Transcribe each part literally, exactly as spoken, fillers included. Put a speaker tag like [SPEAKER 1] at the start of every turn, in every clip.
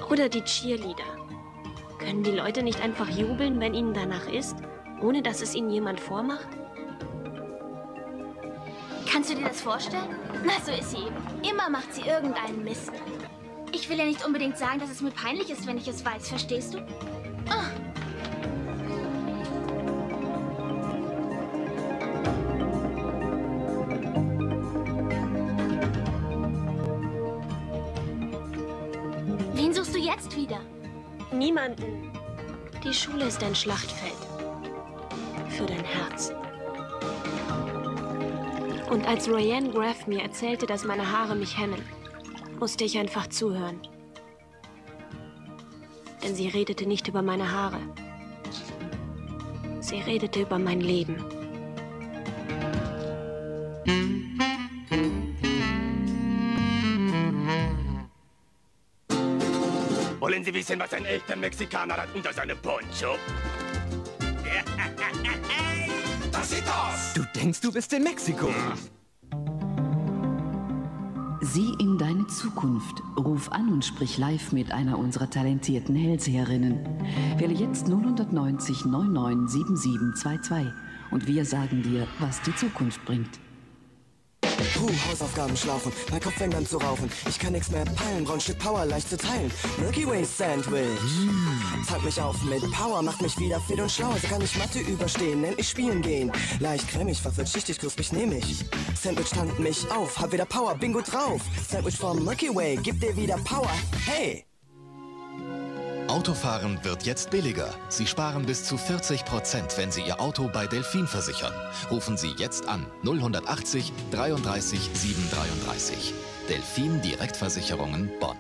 [SPEAKER 1] Oder die Cheerleader. Können die Leute nicht einfach jubeln, wenn ihnen danach ist, ohne dass es ihnen jemand vormacht?
[SPEAKER 2] Kannst du dir das vorstellen? Na, so ist sie eben. Immer macht sie irgendeinen Mist. Ich will ja nicht unbedingt sagen, dass es mir peinlich ist, wenn ich es weiß. Verstehst du? Oh. Wen suchst du jetzt wieder?
[SPEAKER 1] Niemanden. Die Schule ist ein Schlachtfeld. Für dein Herz. Und als Rayanne Graff mir erzählte, dass meine Haare mich hemmen, musste ich einfach zuhören. Denn sie redete nicht über meine Haare. Sie redete über mein Leben.
[SPEAKER 3] Wollen Sie wissen, was ein echter Mexikaner hat unter seinem Poncho? Tasitos!
[SPEAKER 4] Du denkst, du bist in Mexiko.
[SPEAKER 5] Sieh in deine Zukunft. Ruf an und sprich live mit einer unserer talentierten Hellseherinnen. Wähle jetzt null neun null neun neun sieben sieben zwei zwei und wir sagen dir, was die Zukunft bringt.
[SPEAKER 6] Puh, Hausaufgaben schlaufen, mein Kopf fängt an zu rauchen. Ich kann nichts mehr peilen, brauch ein Stück Power leicht zu teilen. Milky Way Sandwich. Mm. Tag mich auf mit Power, macht mich wieder fit und schlau. So kann ich Mathe überstehen, endlich spielen gehen. Leicht cremig, verwirrt, schichtig, knusprig nehm ich. Sandwich tankt mich auf, hab wieder Power, Bingo drauf. Sandwich vom Milky Way, gibt dir wieder Power. Hey!
[SPEAKER 7] Autofahren wird jetzt billiger. Sie sparen bis zu vierzig Prozent, wenn Sie Ihr Auto bei Delfin versichern. Rufen Sie jetzt an null achtzig dreiunddreißig sieben dreiunddreißig. Delfin Direktversicherungen Bonn.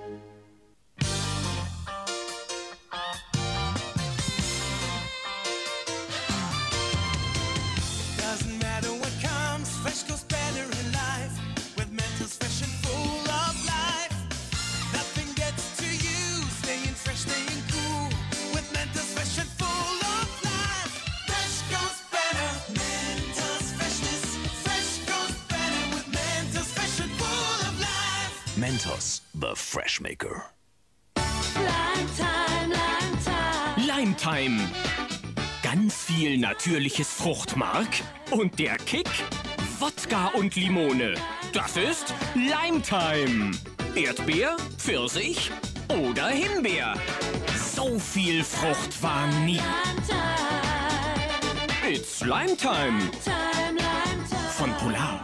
[SPEAKER 8] Mentos, the Fresh Maker.
[SPEAKER 9] Lime Time, Lime Time.
[SPEAKER 10] Lime Time. Ganz viel natürliches Fruchtmark und der Kick Wodka und Limone. Das ist Lime Time. Erdbeer, Pfirsich oder Himbeer. So viel Frucht war nie.
[SPEAKER 9] Lime Time.
[SPEAKER 10] It's Lime Time.
[SPEAKER 9] Lime Time, Lime Time.
[SPEAKER 10] Von Polar.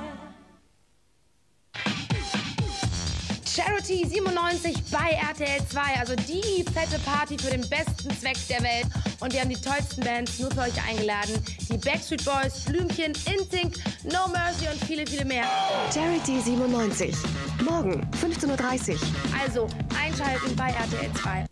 [SPEAKER 11] Charity siebenundneunzig bei R T L zwei, also die fette Party für den besten Zweck der Welt. Und wir haben die tollsten Bands nur für euch eingeladen. Die Backstreet Boys, Blümchen, InSync, No Mercy und viele, viele mehr.
[SPEAKER 12] Charity siebenundneunzig. Morgen, fünfzehn Uhr dreißig.
[SPEAKER 11] Also einschalten bei R T L zwei.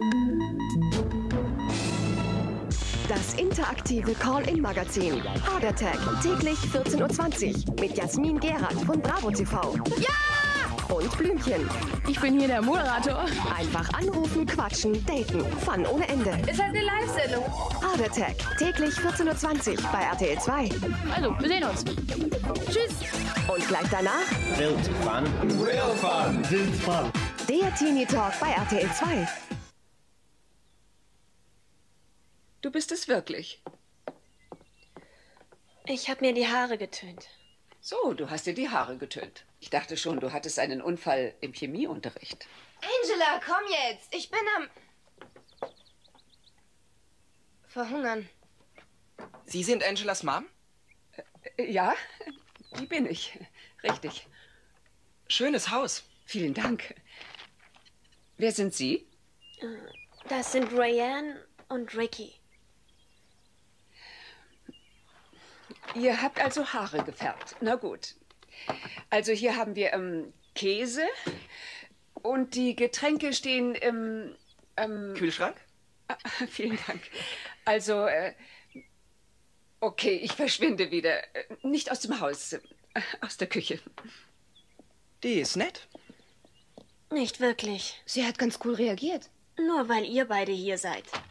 [SPEAKER 12] Das interaktive Call-In-Magazin. Heart Attack, täglich vierzehn Uhr zwanzig. Mit Jasmin Gerard von Bravo T V.
[SPEAKER 11] Ja!
[SPEAKER 12] Und Blümchen.
[SPEAKER 11] Ich bin hier der Moderator.
[SPEAKER 12] Einfach anrufen, quatschen, daten. Fun ohne Ende.
[SPEAKER 11] Ist halt eine Live-Sendung.
[SPEAKER 12] Heart Attack, täglich vierzehn Uhr zwanzig bei R T L zwei.
[SPEAKER 11] Also, wir sehen uns. Tschüss.
[SPEAKER 12] Und gleich danach...
[SPEAKER 13] Wild Fun.
[SPEAKER 14] Real Fun.
[SPEAKER 13] Wild Fun.
[SPEAKER 12] Der Teenie Talk bei R T L zwei.
[SPEAKER 15] Du bist es wirklich.
[SPEAKER 1] Ich habe mir die Haare getönt.
[SPEAKER 15] So, du hast dir die Haare getönt. Ich dachte schon, du hattest einen Unfall im Chemieunterricht.
[SPEAKER 11] Angela, komm jetzt. Ich bin am... verhungern.
[SPEAKER 4] Sie sind Angelas Mom?
[SPEAKER 15] Äh, ja, die bin ich. Richtig.
[SPEAKER 4] Schönes Haus.
[SPEAKER 15] Vielen Dank. Wer sind Sie?
[SPEAKER 1] Das sind Rayanne und Ricky.
[SPEAKER 15] Ihr habt also Haare gefärbt. Na gut. Also hier haben wir ähm, Käse und die Getränke stehen im... Ähm,
[SPEAKER 4] Kühlschrank?
[SPEAKER 15] Ah, vielen Dank. Also, äh, okay, ich verschwinde wieder. Nicht aus dem Haus, äh, aus der Küche.
[SPEAKER 4] Die ist nett.
[SPEAKER 1] Nicht wirklich.
[SPEAKER 11] Sie hat ganz cool reagiert.
[SPEAKER 1] Nur weil ihr beide hier seid.